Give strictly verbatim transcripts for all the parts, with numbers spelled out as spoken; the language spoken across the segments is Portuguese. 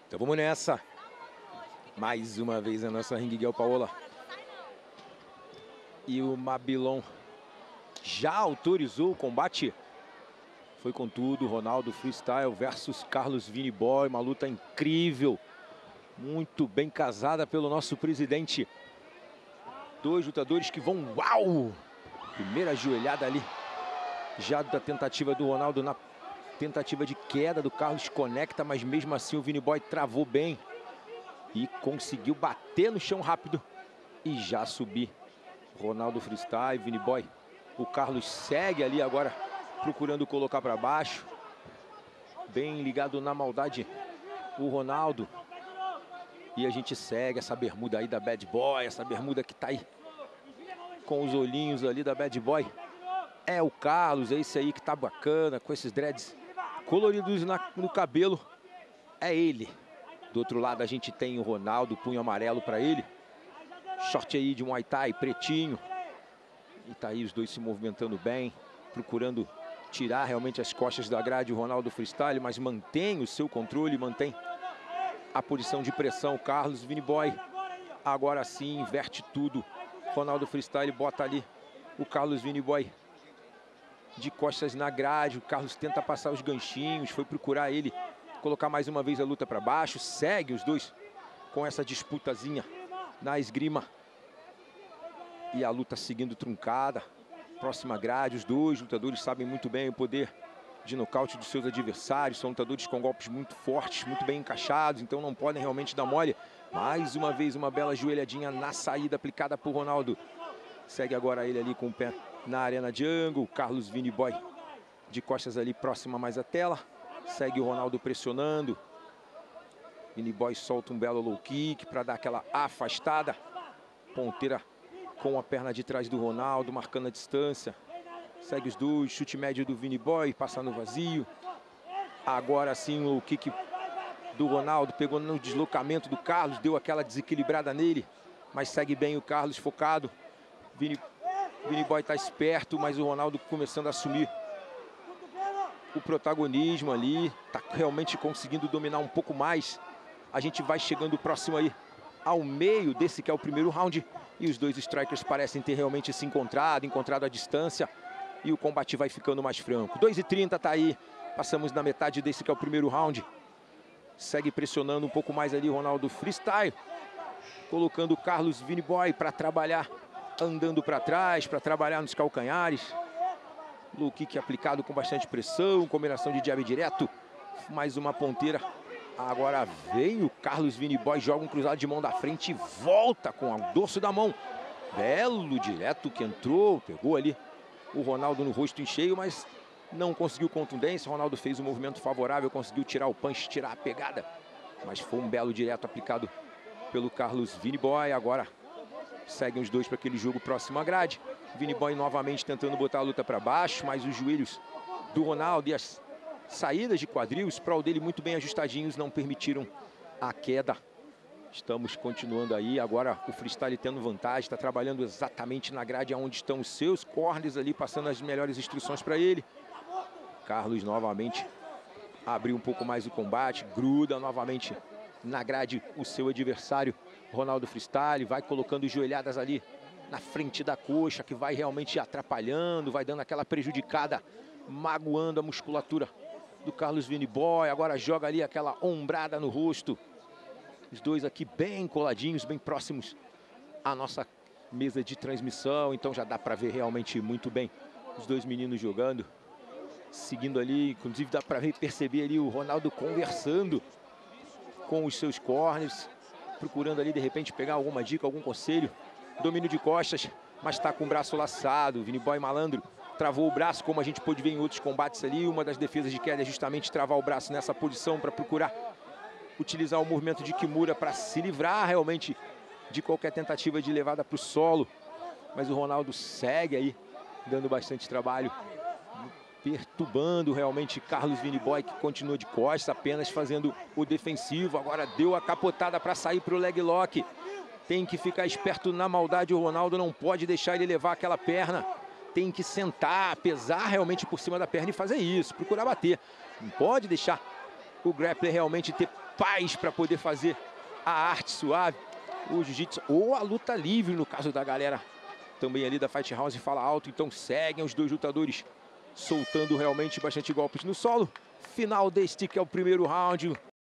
Então vamos nessa. Mais uma vez a nossa ringue Guel Paola. E o Mabilon já autorizou o combate. Foi com tudo, Ronaldo Freestyle versus Carlos Vini Boy. Uma luta incrível. Muito bem casada pelo nosso presidente. Dois lutadores que vão, uau! Primeira ajoelhada ali. Já da tentativa do Ronaldo na tentativa de queda do Carlos, conecta, mas mesmo assim o Vini Boy travou bem. E conseguiu bater no chão rápido e já subir. Ronaldo Freestyle, Vini Boy. O Carlos segue ali agora, procurando colocar para baixo. Bem ligado na maldade o Ronaldo. E a gente segue essa bermuda aí da Bad Boy, essa bermuda que tá aí com os olhinhos ali da Bad Boy. É o Carlos, é esse aí que tá bacana, com esses dreads coloridos na, no cabelo. É ele. Do outro lado a gente tem o Ronaldo, punho amarelo para ele. Short aí de Muay Thai, pretinho. E tá aí os dois se movimentando bem, procurando tirar realmente as costas da grade o Ronaldo Freestyle, mas mantém o seu controle, mantém a posição de pressão. O Carlos Vini Boy agora sim inverte tudo. Ronaldo Freestyle bota ali o Carlos Vini Boy de costas na grade. O Carlos tenta passar os ganchinhos, foi procurar ele colocar mais uma vez a luta para baixo. Segue os dois com essa disputazinha na esgrima. E a luta seguindo truncada. Próxima grade, os dois lutadores sabem muito bem o poder de nocaute dos seus adversários. São lutadores com golpes muito fortes, muito bem encaixados, então não podem realmente dar mole. Mais uma vez uma bela joelhadinha na saída aplicada por Ronaldo. Segue agora ele ali com o pé na arena jungle. Carlos Vini Boy de costas ali próxima mais à tela. Segue o Ronaldo pressionando. Vini Boy solta um belo low kick para dar aquela afastada. Ponteira com a perna de trás do Ronaldo, marcando a distância. Segue os dois, chute médio do Vini Boy, passa no vazio. Agora sim o low kick do Ronaldo, pegou no deslocamento do Carlos, deu aquela desequilibrada nele. Mas segue bem o Carlos, focado. Vini, Vini Boy tá esperto, mas o Ronaldo começando a assumir o protagonismo ali. Tá realmente conseguindo dominar um pouco mais. A gente vai chegando próximo aí ao meio desse que é o primeiro round. E os dois strikers parecem ter realmente se encontrado, encontrado a distância. E o combate vai ficando mais franco. dois e trinta tá aí. Passamos na metade desse que é o primeiro round. Segue pressionando um pouco mais ali o Ronaldo Freestyle. Colocando o Carlos Vini Boy para trabalhar andando para trás, para trabalhar nos calcanhares. Low kick aplicado com bastante pressão. Combinação de jab direto. Mais uma ponteira. Agora vem o Carlos Vini Boy, joga um cruzado de mão da frente e volta com o dorso da mão. Belo direto que entrou, pegou ali o Ronaldo no rosto em cheio, mas não conseguiu contundência. O Ronaldo fez um movimento favorável, conseguiu tirar o punch, tirar a pegada. Mas foi um belo direto aplicado pelo Carlos Vini Boy. Agora seguem os dois para aquele jogo próximo à grade. Vini Boy novamente tentando botar a luta para baixo, mas os joelhos do Ronaldo e as saídas de quadril, o sprawl dele muito bem ajustadinhos, não permitiram a queda. Estamos continuando aí, agora o Freestyle tendo vantagem, está trabalhando exatamente na grade onde estão os seus corners ali, passando as melhores instruções para ele. Carlos novamente abriu um pouco mais o combate, gruda novamente na grade o seu adversário, Ronaldo Freestyle, vai colocando joelhadas ali na frente da coxa, que vai realmente atrapalhando, vai dando aquela prejudicada, magoando a musculatura do Carlos Vini Boy. Agora joga ali aquela ombrada no rosto. Os dois aqui bem coladinhos, bem próximos à nossa mesa de transmissão. Então já dá para ver realmente muito bem os dois meninos jogando. Seguindo ali, inclusive dá para perceber ali o Ronaldo conversando com os seus corners. Procurando ali de repente pegar alguma dica, algum conselho. Domínio de costas, mas está com o braço laçado. Vini Boy malandro travou o braço, como a gente pôde ver em outros combates ali. Uma das defesas de queda é justamente travar o braço nessa posição para procurar utilizar o movimento de Kimura para se livrar realmente de qualquer tentativa de levada para o solo. Mas o Ronaldo segue aí, dando bastante trabalho, perturbando realmente Carlos Vini Boy, que continua de costas, apenas fazendo o defensivo. Agora deu a capotada para sair para o leg lock. Tem que ficar esperto na maldade, o Ronaldo não pode deixar ele levar aquela perna. Tem que sentar, pesar realmente por cima da perna e fazer isso, procurar bater. Não pode deixar o grappler realmente ter paz para poder fazer a arte suave, o jiu-jitsu ou a luta livre, no caso da galera também ali da Fight House Fala Alto. Então seguem os dois lutadores soltando realmente bastante golpes no solo. Final deste que é o primeiro round.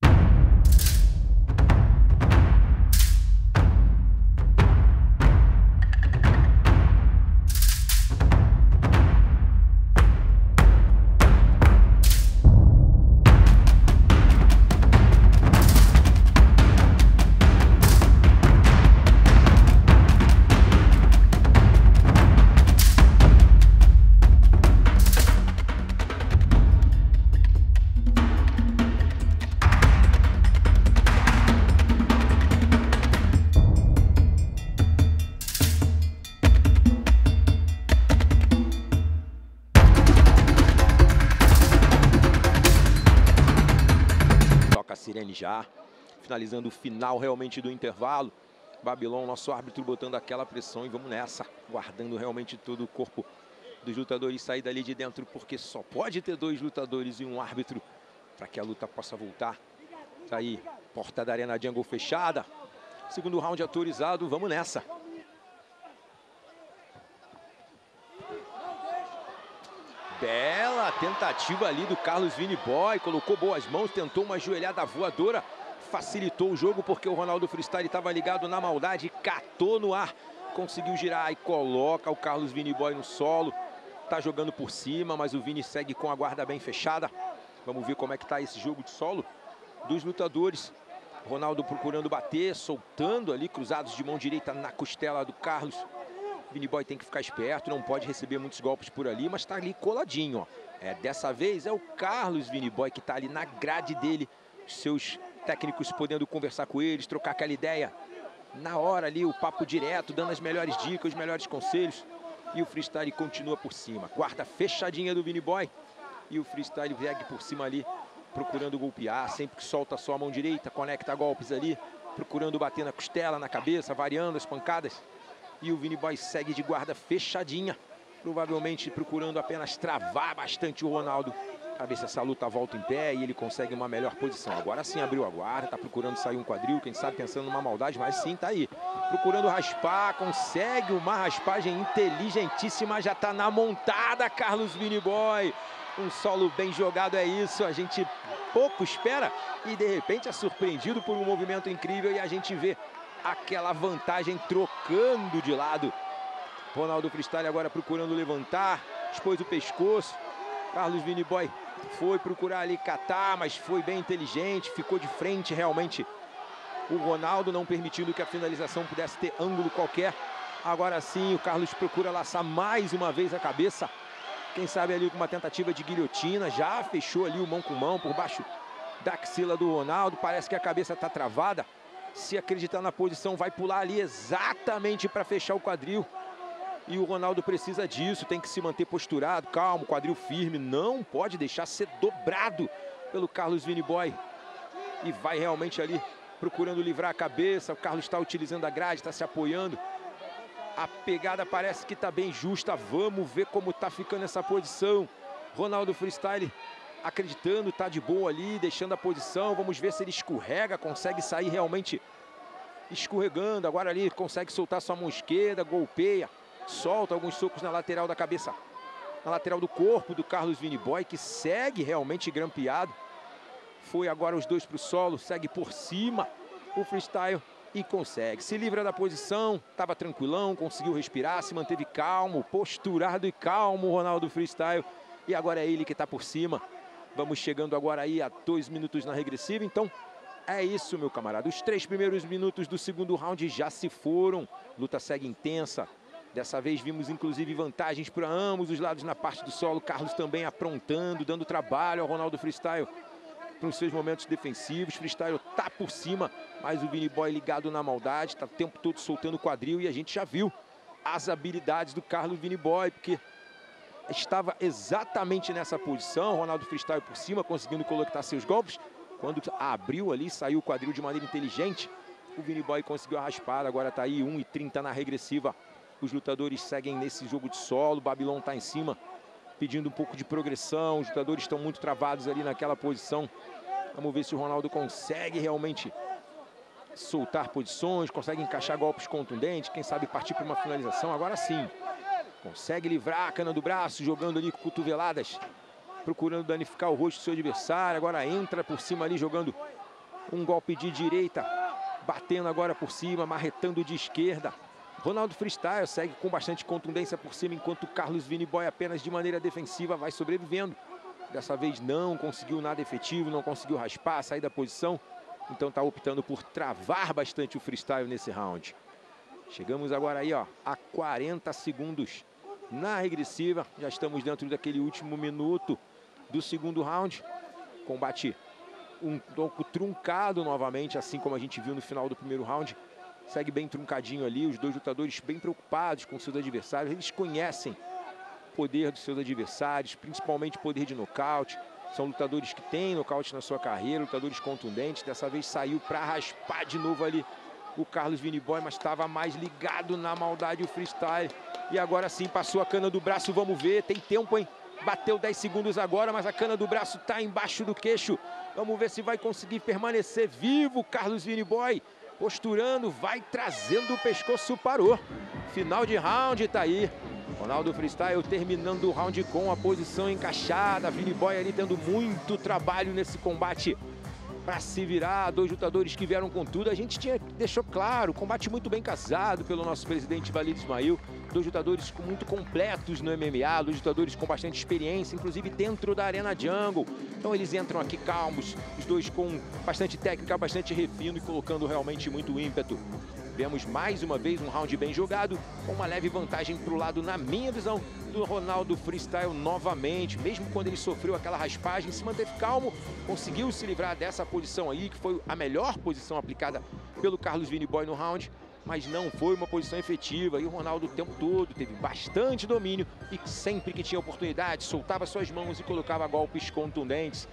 Sirene já, finalizando o final realmente do intervalo. Babilon, nosso árbitro, botando aquela pressão e vamos nessa, guardando realmente todo o corpo dos lutadores sair dali de dentro, porque só pode ter dois lutadores e um árbitro para que a luta possa voltar. Tá aí, porta da Arena Jungle fechada, segundo round autorizado, vamos nessa. Bela tentativa ali do Carlos Viniboy, colocou boas mãos, tentou uma joelhada voadora, facilitou o jogo porque o Ronaldo Freestyle estava ligado na maldade, catou no ar, conseguiu girar e coloca o Carlos Viniboy no solo. Tá jogando por cima, mas o Vini segue com a guarda bem fechada. Vamos ver como é que tá esse jogo de solo dos lutadores. Ronaldo procurando bater, soltando ali, cruzados de mão direita na costela do Carlos. Viniboy tem que ficar esperto, não pode receber muitos golpes por ali, mas tá ali coladinho, ó. É, dessa vez é o Carlos Viniboy que tá ali na grade dele, seus técnicos podendo conversar com eles, trocar aquela ideia. Na hora ali, o papo direto, dando as melhores dicas, os melhores conselhos. E o Freestyle continua por cima. Guarda fechadinha do Viniboy. E o Freestyle segue por cima ali, procurando golpear, sempre que solta só a mão direita, conecta golpes ali, procurando bater na costela, na cabeça, variando as pancadas. E o Viniboy segue de guarda fechadinha, provavelmente procurando apenas travar bastante o Ronaldo, para ver se essa luta volta em pé e ele consegue uma melhor posição. Agora sim abriu a guarda, tá procurando sair um quadril, quem sabe pensando numa maldade, mas sim tá aí. Procurando raspar, consegue uma raspagem inteligentíssima, já tá na montada Carlos Viniboy. Um solo bem jogado, é isso, a gente pouco espera e de repente é surpreendido por um movimento incrível e a gente vê aquela vantagem trocando de lado. Ronaldo Freestyle agora procurando levantar, expôs o pescoço. Carlos Viniboy foi procurar ali catar, mas foi bem inteligente, ficou de frente realmente. O Ronaldo não permitindo que a finalização pudesse ter ângulo qualquer. Agora sim o Carlos procura laçar mais uma vez a cabeça. Quem sabe ali com uma tentativa de guilhotina, já fechou ali o mão com mão por baixo da axila do Ronaldo. Parece que a cabeça está travada. Se acreditar na posição, vai pular ali exatamente para fechar o quadril. E o Ronaldo precisa disso, tem que se manter posturado, calmo, quadril firme. Não pode deixar ser dobrado pelo Carlos Viniboy. E vai realmente ali procurando livrar a cabeça. O Carlos está utilizando a grade, está se apoiando. A pegada parece que está bem justa. Vamos ver como está ficando essa posição. Ronaldo Freestyle acreditando, está de boa ali, deixando a posição. Vamos ver se ele escorrega, consegue sair realmente escorregando. Agora ali consegue soltar sua mão esquerda, golpeia, solta alguns socos na lateral da cabeça, na lateral do corpo do Carlos Viniboy, que segue realmente grampeado. Foi agora os dois para o solo, segue por cima o Freestyle e consegue. Se livra da posição, estava tranquilão, conseguiu respirar, se manteve calmo, posturado e calmo o Ronaldo Freestyle. E agora é ele que está por cima. Vamos chegando agora aí a dois minutos na regressiva. Então é isso, meu camarada. Os três primeiros minutos do segundo round já se foram. Luta segue intensa. Dessa vez vimos inclusive vantagens para ambos os lados na parte do solo. Carlos também aprontando, dando trabalho ao Ronaldo Freestyle para os seus momentos defensivos. Freestyle tá por cima, mas o Viniboy ligado na maldade, tá o tempo todo soltando o quadril e a gente já viu as habilidades do Carlos Viniboy, porque estava exatamente nessa posição. Ronaldo Freestyle por cima, conseguindo colocar seus golpes. Quando abriu ali, saiu o quadril de maneira inteligente, o Viniboy conseguiu a raspada. Agora tá aí um e trinta na regressiva. Os lutadores seguem nesse jogo de solo. O Babilon tá em cima, pedindo um pouco de progressão. Os lutadores estão muito travados ali naquela posição Vamos ver se o Ronaldo consegue realmente soltar posições, consegue encaixar golpes contundentes, quem sabe partir para uma finalização. Agora sim, consegue livrar a cana do braço, jogando ali com cotoveladas, procurando danificar o rosto do seu adversário. Agora entra por cima ali, jogando um golpe de direita, batendo agora por cima, marretando de esquerda. Ronaldo Freestyle segue com bastante contundência por cima, enquanto Carlos Viniboy apenas de maneira defensiva vai sobrevivendo. Dessa vez não conseguiu nada efetivo, não conseguiu raspar, sair da posição. Então está optando por travar bastante o freestyle nesse round. Chegamos agora aí, ó, a quarenta segundos na regressiva. Já estamos dentro daquele último minuto do segundo round. Combate um pouco truncado novamente, assim como a gente viu no final do primeiro round. Segue bem truncadinho ali, os dois lutadores bem preocupados com seus adversários. Eles conhecem o poder dos seus adversários, principalmente poder de nocaute. São lutadores que têm nocaute na sua carreira, lutadores contundentes. Dessa vez saiu para raspar de novo ali o Carlos Viniboy, mas estava mais ligado na maldade o freestyle. E agora sim passou a cana do braço, vamos ver, tem tempo, hein? Bateu dez segundos agora, mas a cana do braço está embaixo do queixo. Vamos ver se vai conseguir permanecer vivo. Carlos Viniboy posturando, vai trazendo o pescoço, parou. Final de round, tá aí. Ronaldo Freestyle terminando o round com a posição encaixada. Viniboy ali tendo muito trabalho nesse combate para se virar. Dois lutadores que vieram com tudo. A gente tinha, deixou claro, combate muito bem casado pelo nosso presidente Walid Ismail. Dois lutadores muito completos no M M A, dois lutadores com bastante experiência, inclusive dentro da Arena Jungle. Então eles entram aqui calmos, os dois com bastante técnica, bastante refino e colocando realmente muito ímpeto. Vemos mais uma vez um round bem jogado, com uma leve vantagem para o lado, na minha visão, do Ronaldo Freestyle novamente. Mesmo quando ele sofreu aquela raspagem, se manteve calmo, conseguiu se livrar dessa posição aí, que foi a melhor posição aplicada pelo Carlos Viniboy no round, mas não foi uma posição efetiva. E o Ronaldo o tempo todo teve bastante domínio e sempre que tinha oportunidade, soltava suas mãos e colocava golpes contundentes.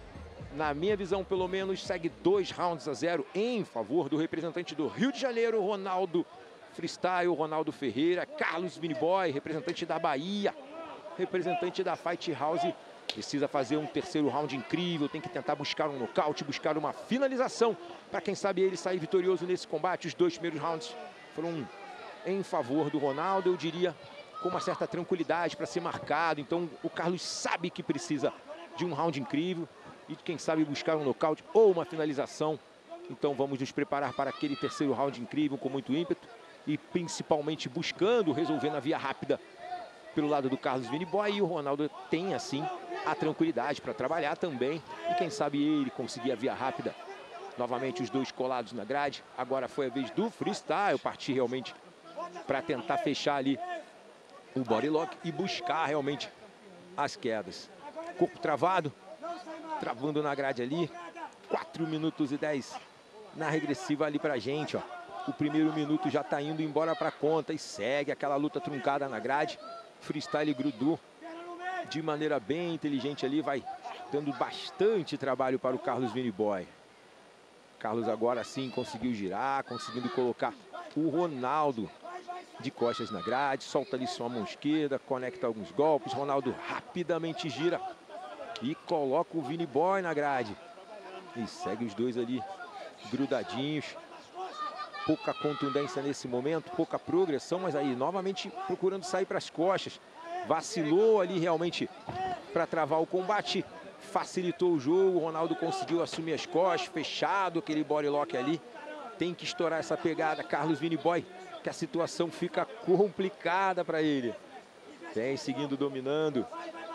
Na minha visão, pelo menos, segue dois rounds a zero em favor do representante do Rio de Janeiro, Ronaldo Freestyle, Ronaldo Ferreira. Carlos Viniboy, representante da Bahia, representante da Fight House, precisa fazer um terceiro round incrível, tem que tentar buscar um nocaute, buscar uma finalização, para quem sabe ele sair vitorioso nesse combate. Os dois primeiros rounds foram em favor do Ronaldo, eu diria, com uma certa tranquilidade para ser marcado. Então o Carlos sabe que precisa de um round incrível e quem sabe buscar um nocaute ou uma finalização. Então vamos nos preparar para aquele terceiro round incrível com muito ímpeto e principalmente buscando resolver na via rápida pelo lado do Carlos Viniboy. E o Ronaldo tem assim a tranquilidade para trabalhar também e quem sabe ele conseguir a via rápida. Novamente os dois colados na grade. Agora foi a vez do freestyle partir realmente para tentar fechar ali o body lock e buscar realmente as quedas. Corpo travado, travando na grade ali. quatro minutos e dez na regressiva ali pra gente, ó. O primeiro minuto já tá indo embora pra conta e segue aquela luta truncada na grade. Freestyle grudou de maneira bem inteligente ali, vai dando bastante trabalho para o Carlos Viniboy. Carlos agora sim conseguiu girar, conseguindo colocar o Ronaldo de costas na grade, solta ali sua mão esquerda, conecta alguns golpes. Ronaldo rapidamente gira e coloca o Viniboy na grade. E segue os dois ali grudadinhos. Pouca contundência nesse momento, pouca progressão, mas aí novamente procurando sair para as costas. Vacilou ali realmente para travar o combate. Facilitou o jogo, o Ronaldo conseguiu assumir as costas, fechado aquele body lock ali. Tem que estourar essa pegada, Carlos Viniboy, que a situação fica complicada para ele. Vem seguindo dominando.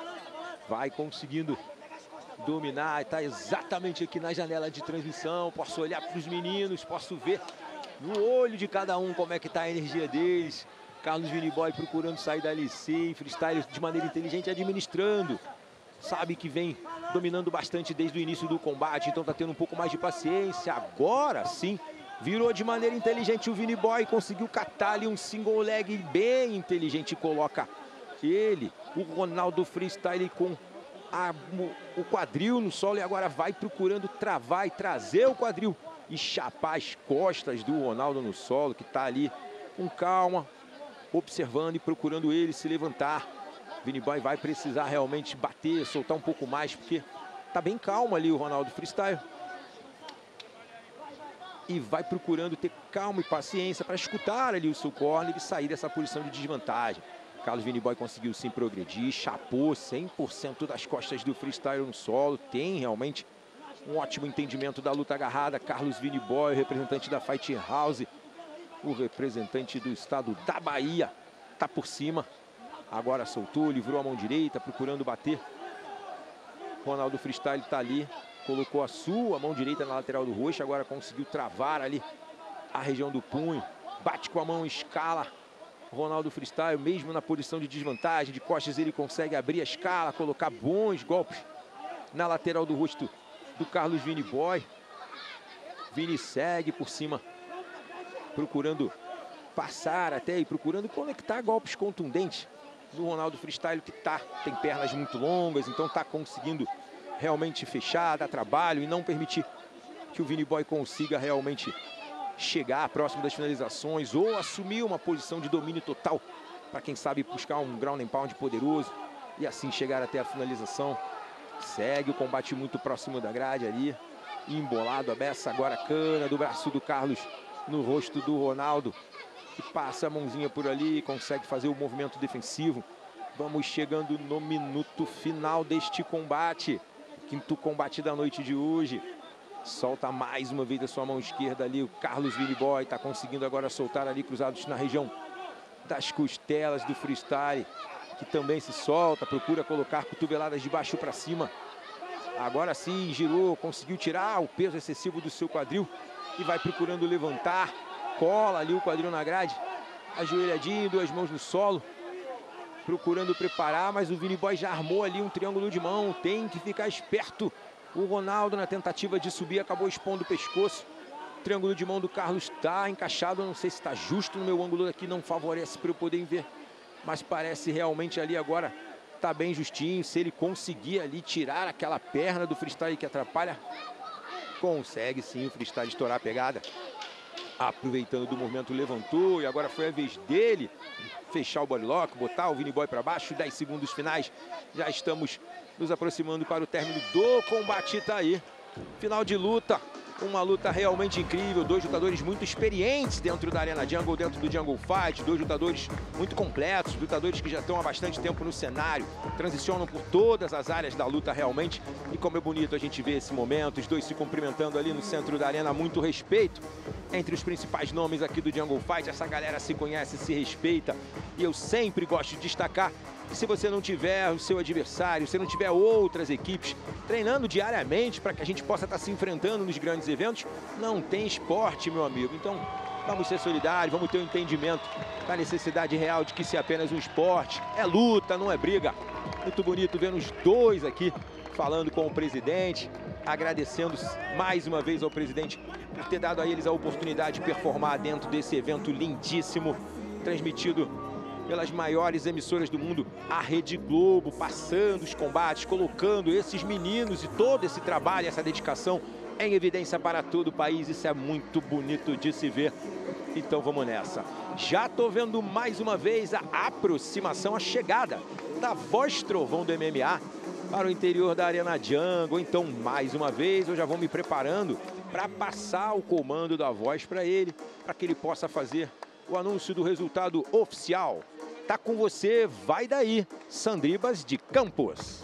Vai conseguindo dominar, está exatamente aqui na janela de transmissão. Posso olhar para os meninos, posso ver no olho de cada um como é que está a energia deles. Carlos Viniboy procurando sair da L C, freestyle de maneira inteligente, administrando. Sabe que vem dominando bastante desde o início do combate, então está tendo um pouco mais de paciência. Agora sim, virou de maneira inteligente o Viniboy, conseguiu catar ali um single leg bem inteligente. Coloca ele, o Ronaldo Freestyle, com a, o quadril no solo e agora vai procurando travar e trazer o quadril e chapar as costas do Ronaldo no solo, que está ali com calma, observando e procurando ele se levantar. Viniboy vai precisar realmente bater, soltar um pouco mais, porque Tá bem calmo ali o Ronaldo Freestyle. E vai procurando ter calma e paciência para escutar ali o seu corner e sair dessa posição de desvantagem. Carlos Vini Boy conseguiu sim progredir, chapou cem por cento das costas do freestyle no solo. Tem realmente um ótimo entendimento da luta agarrada. Carlos Vini Boy, representante da Fight House, o representante do estado da Bahia, tá por cima. Agora soltou, livrou a mão direita, procurando bater. Ronaldo Freestyle tá ali, colocou a sua mão direita na lateral do rosto, agora conseguiu travar ali a região do punho. Bate com a mão, escala. Ronaldo Freestyle, mesmo na posição de desvantagem, de costas, ele consegue abrir a escala, colocar bons golpes na lateral do rosto do Carlos Vini Boy. Vini segue por cima, procurando passar até e procurando conectar golpes contundentes do Ronaldo Freestyle, que tá, tem pernas muito longas, então tá conseguindo realmente fechar, dar trabalho e não permitir que o Vini Boy consiga realmente chegar próximo das finalizações ou assumir uma posição de domínio total para, quem sabe, buscar um ground and pound poderoso e assim chegar até a finalização. Segue o combate muito próximo da grade ali, embolado a beça, agora a cana do braço do Carlos no rosto do Ronaldo, que passa a mãozinha por ali e consegue fazer o movimento defensivo. Vamos chegando no minuto final deste combate, quinto combate da noite de hoje. Solta mais uma vez a sua mão esquerda ali, o Carlos Vini Boy está conseguindo agora soltar ali cruzados na região das costelas do freestyle, que também se solta, procura colocar cotoveladas de baixo para cima. Agora sim, girou, conseguiu tirar o peso excessivo do seu quadril e vai procurando levantar, cola ali o quadril na grade, ajoelhadinho, duas mãos no solo, procurando preparar, mas o Vini Boy já armou ali um triângulo de mão, tem que ficar esperto. O Ronaldo, na tentativa de subir, acabou expondo o pescoço. O triângulo de mão do Carlos está encaixado, não sei se está justo no meu ângulo aqui, não favorece para eu poder ver, mas parece realmente ali agora tá bem justinho. Se ele conseguir ali tirar aquela perna do freestyle que atrapalha, consegue sim o freestyle estourar a pegada. Aproveitando do movimento, levantou e agora foi a vez dele fechar o bodylock, botar o Vini Boy para baixo. Dez segundos finais, já estamos nos aproximando para o término do combate. Tá aí, final de luta, uma luta realmente incrível. Dois lutadores muito experientes dentro da Arena Jungle, dentro do Jungle Fight. Dois lutadores muito completos, lutadores que já estão há bastante tempo no cenário, transicionam por todas as áreas da luta realmente. E como é bonito a gente ver esse momento, os dois se cumprimentando ali no centro da arena. Muito respeito entre os principais nomes aqui do Jungle Fight. Essa galera se conhece, se respeita, e eu sempre gosto de destacar que se você não tiver o seu adversário, se não tiver outras equipes treinando diariamente para que a gente possa estar se enfrentando nos grandes eventos, não tem esporte, meu amigo. Então vamos ser solidários, vamos ter um entendimento da necessidade real de que se é apenas um esporte, é luta, não é briga. Muito bonito vendo os dois aqui falando com o presidente, agradecendo mais uma vez ao presidente por ter dado a eles a oportunidade de performar dentro desse evento lindíssimo, transmitido pelas maiores emissoras do mundo, a Rede Globo, passando os combates, colocando esses meninos e todo esse trabalho, essa dedicação em evidência para todo o país. Isso é muito bonito de se ver. Então vamos nessa. Já tô vendo mais uma vez a aproximação, a chegada da Voz Trovão do M M A para o interior da Arena Jungle. Então, mais uma vez, eu já vou me preparando para passar o comando da voz para ele, para que ele possa fazer o anúncio do resultado oficial. Tá com você, vai daí, Sandribas de Campos.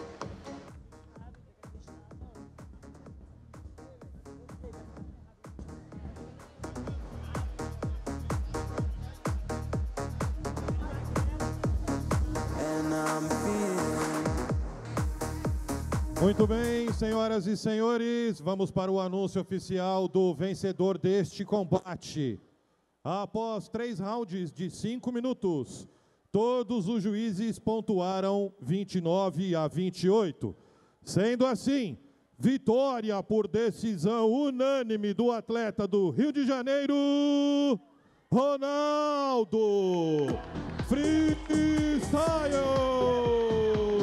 Muito bem, senhoras e senhores, vamos para o anúncio oficial do vencedor deste combate. Após três rounds de cinco minutos, todos os juízes pontuaram vinte e nove a vinte e oito. Sendo assim, vitória por decisão unânime do atleta do Rio de Janeiro, Ronaldo Freestyle!